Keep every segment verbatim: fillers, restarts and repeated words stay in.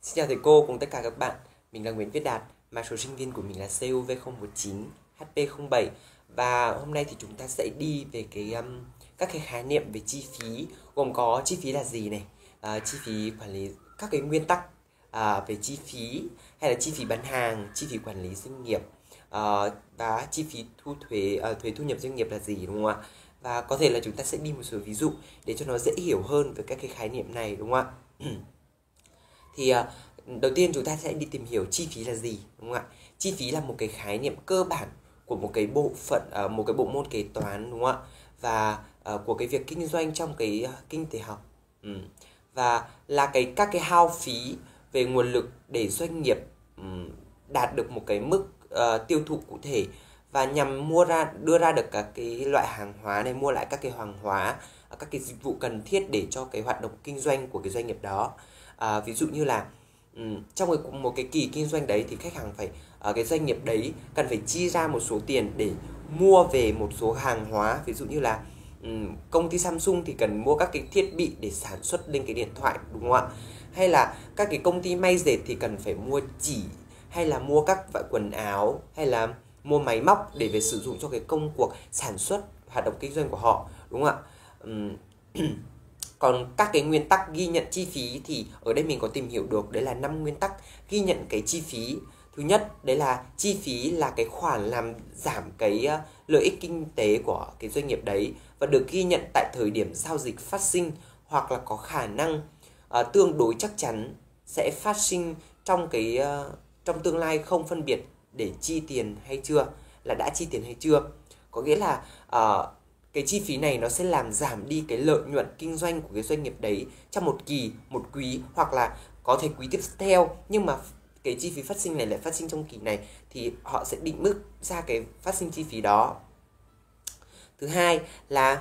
Xin chào thầy cô cùng tất cả các bạn. Mình là Nguyễn Viết Đạt, mã số sinh viên của mình là C U V không một chín H P không bảy. Và hôm nay thì chúng ta sẽ đi về cái um, các cái khái niệm về chi phí, gồm có chi phí là gì này, uh, chi phí quản lý, các cái nguyên tắc uh, về chi phí, hay là chi phí bán hàng, chi phí quản lý doanh nghiệp, uh, và chi phí thu thuế, uh, thuế thu nhập doanh nghiệp là gì, đúng không ạ? Và có thể là chúng ta sẽ đi một số ví dụ để cho nó dễ hiểu hơn về các cái khái niệm này, đúng không ạ? Thì uh, đầu tiên chúng ta sẽ đi tìm hiểu chi phí là gì, đúng không ạ? Chi phí là một cái khái niệm cơ bản của một cái bộ phận, uh, một cái bộ môn kế toán, đúng không ạ? Và uh, của cái việc kinh doanh trong cái uh, kinh tế học. Ừ. Và là cái các cái hao phí về nguồn lực để doanh nghiệp um, đạt được một cái mức uh, tiêu thụ cụ thể, và nhằm mua ra đưa ra được các cái loại hàng hóa này, mua lại các cái hàng hóa, các cái dịch vụ cần thiết để cho cái hoạt động kinh doanh của cái doanh nghiệp đó. À, ví dụ như là um, trong một, một cái kỳ kinh doanh đấy thì khách hàng phải uh, cái doanh nghiệp đấy cần phải chi ra một số tiền để mua về một số hàng hóa. Ví dụ như là um, công ty Samsung thì cần mua các cái thiết bị để sản xuất lên cái điện thoại, đúng không ạ? Hay là các cái công ty may dệt thì cần phải mua chỉ, hay là mua các loại quần áo, hay là mua máy móc để về sử dụng cho cái công cuộc sản xuất, hoạt động kinh doanh của họ, đúng không ạ? Um, Còn các cái nguyên tắc ghi nhận chi phí thì ở đây mình có tìm hiểu được, đấy là năm nguyên tắc ghi nhận cái chi phí. Thứ nhất, đấy là chi phí là cái khoản làm giảm cái lợi ích kinh tế của cái doanh nghiệp đấy, và được ghi nhận tại thời điểm giao dịch phát sinh, hoặc là có khả năng uh, tương đối chắc chắn sẽ phát sinh trong cái uh, trong tương lai, không phân biệt để chi tiền hay chưa, là đã chi tiền hay chưa. Có nghĩa là uh, cái chi phí này nó sẽ làm giảm đi cái lợi nhuận kinh doanh của cái doanh nghiệp đấy trong một kỳ, một quý, hoặc là có thể quý tiếp theo, nhưng mà cái chi phí phát sinh này lại phát sinh trong kỳ này thì họ sẽ định mức ra cái phát sinh chi phí đó. Thứ hai là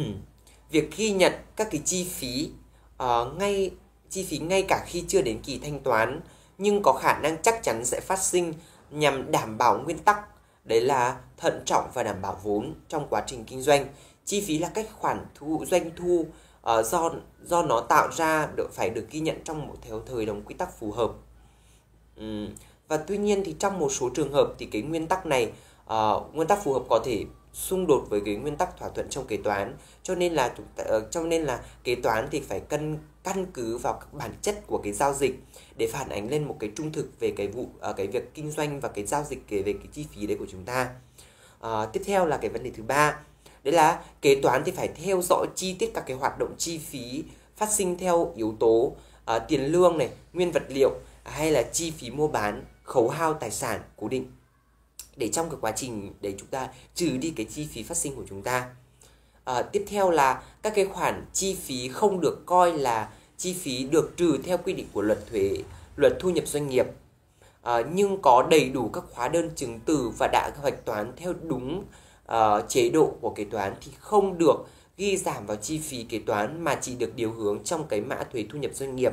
việc ghi nhận các cái chi phí uh, ngay chi phí ngay cả khi chưa đến kỳ thanh toán, nhưng có khả năng chắc chắn sẽ phát sinh, nhằm đảm bảo nguyên tắc đấy là thận trọng và đảm bảo vốn trong quá trình kinh doanh. Chi phí là cách khoản thu doanh thu uh, do do nó tạo ra được phải được ghi nhận trong một theo thời đồng quy tắc phù hợp. Uhm, và tuy nhiên thì trong một số trường hợp thì cái nguyên tắc này, uh, nguyên tắc phù hợp có thể xung đột với cái nguyên tắc thỏa thuận trong kế toán, cho nên là uh, cho nên là kế toán thì phải cân căn cứ vào các bản chất của cái giao dịch để phản ánh lên một cái trung thực về cái vụ uh, cái việc kinh doanh và cái giao dịch về cái chi phí đấy của chúng ta. Uh, tiếp theo là cái vấn đề thứ ba, đấy là kế toán thì phải theo dõi chi tiết các cái hoạt động chi phí phát sinh theo yếu tố uh, tiền lương này, nguyên vật liệu, hay là chi phí mua bán, khấu hao tài sản cố định, để trong cái quá trình để chúng ta trừ đi cái chi phí phát sinh của chúng ta. À, tiếp theo là các cái khoản chi phí không được coi là chi phí được trừ theo quy định của luật thuế, luật thu nhập doanh nghiệp, à, nhưng có đầy đủ các hóa đơn chứng từ và đã hoạch toán theo đúng uh, chế độ của kế toán thì không được ghi giảm vào chi phí kế toán, mà chỉ được điều hướng trong cái mã thuế thu nhập doanh nghiệp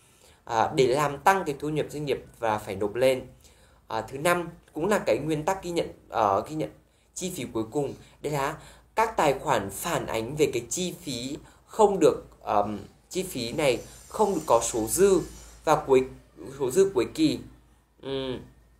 à, để làm tăng cái thu nhập doanh nghiệp và phải nộp lên. À, thứ năm cũng là cái nguyên tắc ghi nhận uh, ghi nhận chi phí cuối cùng, đây là các tài khoản phản ánh về cái chi phí không được um, chi phí này không được có số dư và cuối số dư cuối kỳ, um,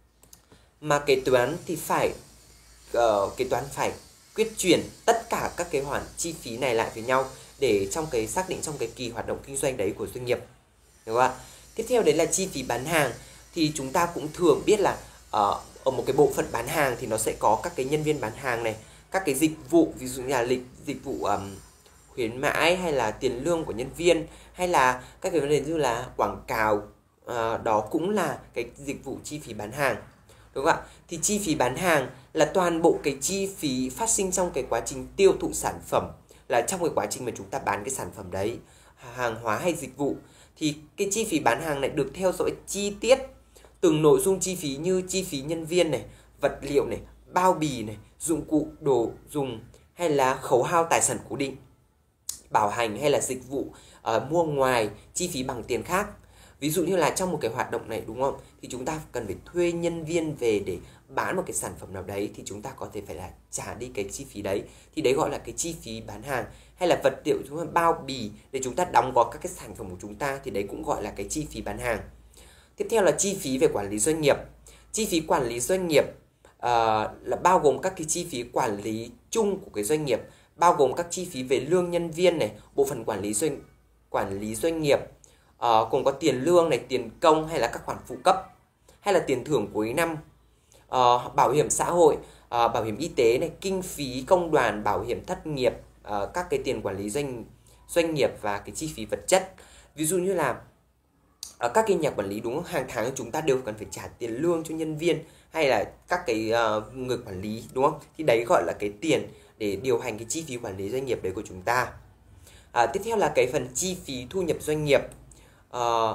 mà kế toán thì phải uh, kế toán phải quyết chuyển tất cả các cái khoản chi phí này lại với nhau để trong cái xác định trong cái kỳ hoạt động kinh doanh đấy của doanh nghiệp, đúng không ạ? Tiếp theo đấy là chi phí bán hàng. Thì chúng ta cũng thường biết là uh, ở một cái bộ phận bán hàng thì nó sẽ có các cái nhân viên bán hàng này, các cái dịch vụ, ví dụ như là lịch dịch vụ um, khuyến mãi, hay là tiền lương của nhân viên, hay là các cái vấn đề như là quảng cáo, uh, đó cũng là cái dịch vụ chi phí bán hàng, đúng không ạ? Thì chi phí bán hàng là toàn bộ cái chi phí phát sinh trong cái quá trình tiêu thụ sản phẩm, là trong cái quá trình mà chúng ta bán cái sản phẩm đấy, hàng hóa hay dịch vụ. Thì cái chi phí bán hàng này được theo dõi chi tiết từng nội dung chi phí như chi phí nhân viên này, vật liệu này, bao bì này, dụng cụ đồ dùng, hay là khấu hao tài sản cố định, bảo hành hay là dịch vụ uh, mua ngoài, chi phí bằng tiền khác. Ví dụ như là trong một cái hoạt động này, đúng không, thì chúng ta cần phải thuê nhân viên về để bán một cái sản phẩm nào đấy, thì chúng ta có thể phải là trả đi cái chi phí đấy, thì đấy gọi là cái chi phí bán hàng. Hay là vật liệu chúng ta bao bì để chúng ta đóng gói các cái sản phẩm của chúng ta, thì đấy cũng gọi là cái chi phí bán hàng. Tiếp theo là chi phí về quản lý doanh nghiệp. Chi phí quản lý doanh nghiệp uh, là bao gồm các cái chi phí quản lý chung của cái doanh nghiệp, bao gồm các chi phí về lương nhân viên này, bộ phận quản lý doanh quản lý doanh nghiệp, uh, cùng có tiền lương này, tiền công hay là các khoản phụ cấp, hay là tiền thưởng cuối năm, uh, bảo hiểm xã hội, uh, bảo hiểm y tế này, kinh phí công đoàn, bảo hiểm thất nghiệp, uh, các cái tiền quản lý doanh doanh nghiệp và cái chi phí vật chất. Ví dụ như là uh, các cái nhà quản lý đúng không? Hàng tháng chúng ta đều cần phải trả tiền lương cho nhân viên hay là các cái uh, người quản lý đúng không? Thì đấy gọi là cái tiền để điều hành cái chi phí quản lý doanh nghiệp đấy của chúng ta. À, tiếp theo là cái phần chi phí thu nhập doanh nghiệp. Uh,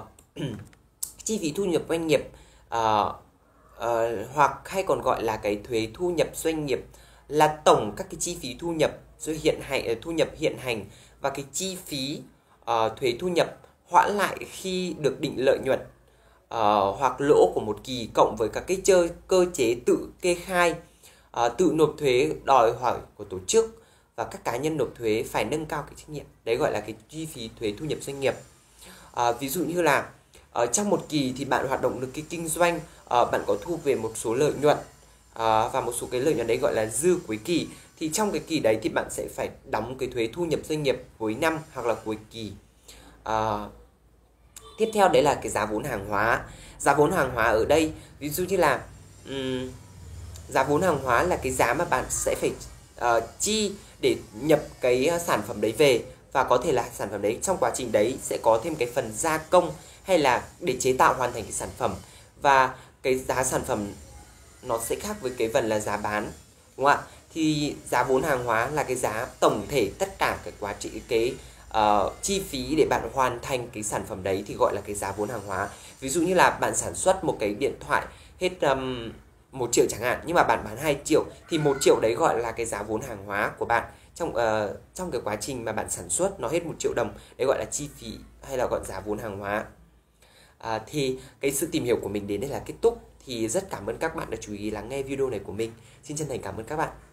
chi phí thu nhập doanh nghiệp uh, uh, hoặc hay còn gọi là cái thuế thu nhập doanh nghiệp là tổng các cái chi phí thu nhập rồi hiện hành thu nhập hiện hành và cái chi phí uh, thuế thu nhập hoãn lại khi được định lợi nhuận uh, hoặc lỗ của một kỳ, cộng với các cái chơi cơ chế tự kê khai, uh, tự nộp thuế đòi hỏi của tổ chức và các cá nhân nộp thuế phải nâng cao cái trách nhiệm. Đấy gọi là cái chi phí thuế thu nhập doanh nghiệp. À, ví dụ như là ở trong một kỳ thì bạn hoạt động được cái kinh doanh, à, bạn có thu về một số lợi nhuận, à, và một số cái lợi nhuận đấy gọi là dư cuối kỳ. Thì trong cái kỳ đấy thì bạn sẽ phải đóng cái thuế thu nhập doanh nghiệp cuối năm hoặc là cuối kỳ. À, tiếp theo đấy là cái giá vốn hàng hóa. Giá vốn hàng hóa ở đây ví dụ như là um, giá vốn hàng hóa là cái giá mà bạn sẽ phải uh, chi để nhập cái sản phẩm đấy về, và có thể là sản phẩm đấy trong quá trình đấy sẽ có thêm cái phần gia công hay là để chế tạo hoàn thành cái sản phẩm, và cái giá sản phẩm nó sẽ khác với cái phần là giá bán, đúng không ạ? Thì giá vốn hàng hóa là cái giá tổng thể tất cả cái quá trình cái uh, chi phí để bạn hoàn thành cái sản phẩm đấy thì gọi là cái giá vốn hàng hóa. Ví dụ như là bạn sản xuất một cái điện thoại hết um, một triệu chẳng hạn, nhưng mà bạn bán hai triệu thì một triệu đấy gọi là cái giá vốn hàng hóa của bạn trong uh, trong cái quá trình mà bạn sản xuất nó hết một triệu đồng, đấy gọi là chi phí hay là gọi giá vốn hàng hóa. À, thì cái sự tìm hiểu của mình đến đây là kết thúc. Thì rất cảm ơn các bạn đã chú ý lắng nghe video này của mình. Xin chân thành cảm ơn các bạn.